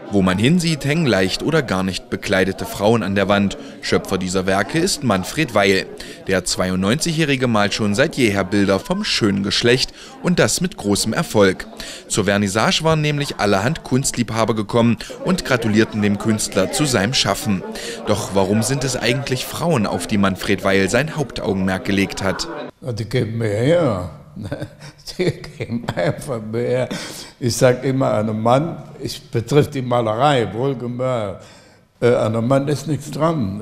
Wo man hinsieht, hängen leicht oder gar nicht bekleidete Frauen an der Wand. Schöpfer dieser Werke ist Manfred Weil. Der 92-Jährige malt schon seit jeher Bilder vom schönen Geschlecht und das mit großem Erfolg. Zur Vernissage waren nämlich allerhand Kunstliebhaber gekommen und gratulierten dem Künstler zu seinem Schaffen. Doch warum sind es eigentlich Frauen, auf die Manfred Weil sein Hauptaugenmerk gelegt hat? Die geben mir her. Die geben einfach mehr. Ich sage immer, einem Mann, ich betrifft die Malerei, wohlgemerkt, an einem Mann ist nichts dran.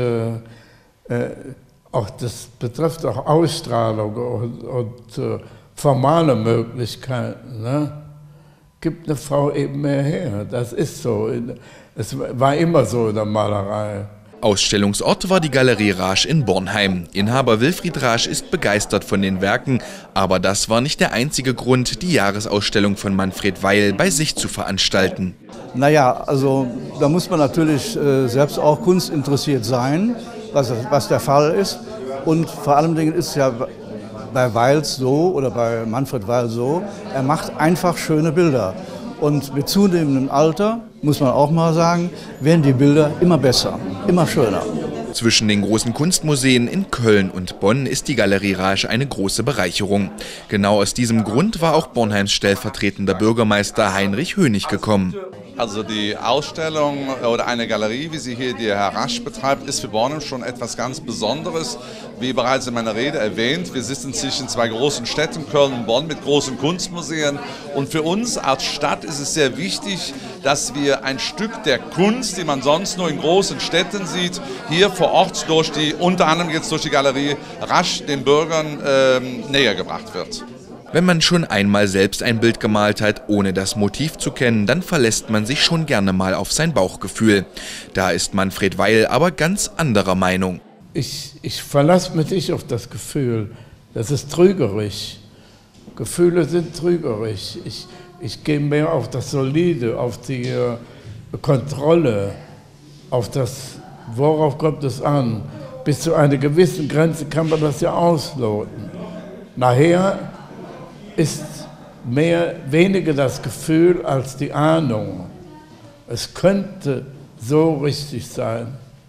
Auch das betrifft auch Ausstrahlung und formale Möglichkeiten. Ne? Gibt eine Frau eben mehr her, das ist so. Es war immer so in der Malerei. Ausstellungsort war die Galerie Raasch in Bornheim. Inhaber Wilfried Raasch ist begeistert von den Werken, aber das war nicht der einzige Grund, die Jahresausstellung von Manfred Weil bei sich zu veranstalten. Naja, also da muss man natürlich selbst auch kunstinteressiert sein, was der Fall ist. Und vor allen Dingen ist es ja bei Weil so oder bei Manfred Weil so, er macht einfach schöne Bilder. Und mit zunehmendem Alter, muss man auch mal sagen, werden die Bilder immer besser, immer schöner. Zwischen den großen Kunstmuseen in Köln und Bonn ist die Galerie Raasch eine große Bereicherung. Genau aus diesem Grund war auch Bornheims stellvertretender Bürgermeister Heinrich Hönig gekommen. Also die Ausstellung oder eine Galerie, wie sie hier der Herr Raasch betreibt, ist für Bornheim schon etwas ganz Besonderes. Wie bereits in meiner Rede erwähnt, wir sitzen zwischen zwei großen Städten, Köln und Bonn, mit großen Kunstmuseen. Und für uns als Stadt ist es sehr wichtig, dass wir ein Stück der Kunst, die man sonst nur in großen Städten sieht, hier vor Ort unter anderem jetzt durch die Galerie Raasch den Bürgern näher gebracht wird. Wenn man schon einmal selbst ein Bild gemalt hat, ohne das Motiv zu kennen, dann verlässt man sich schon gerne mal auf sein Bauchgefühl. Da ist Manfred Weil aber ganz anderer Meinung. Ich verlasse mich nicht auf das Gefühl. Das ist trügerisch. Gefühle sind trügerisch. Ich gehe mehr auf das Solide, auf die Kontrolle, auf das, worauf kommt es an. Bis zu einer gewissen Grenze kann man das ja ausloten. Nachher ist weniger das Gefühl als die Ahnung. Es könnte so richtig sein.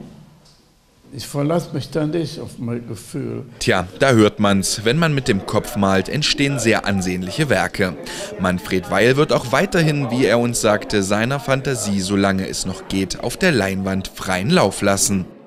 Ich verlasse mich da nicht auf mein Gefühl. Tja, da hört man's. Wenn man mit dem Kopf malt, entstehen sehr ansehnliche Werke. Manfred Weil wird auch weiterhin, wie er uns sagte, seiner Fantasie, solange es noch geht, auf der Leinwand freien Lauf lassen.